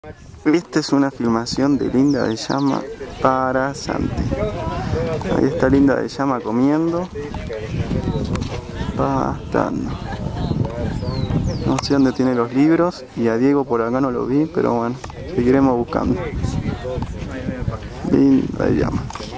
Esta es una filmación de Linda de Llama para Santi. Ahí está Linda de Llama comiendo, pastando. No sé dónde tiene los libros y a Diego por acá no lo vi, pero bueno, seguiremos buscando. Linda de Llama.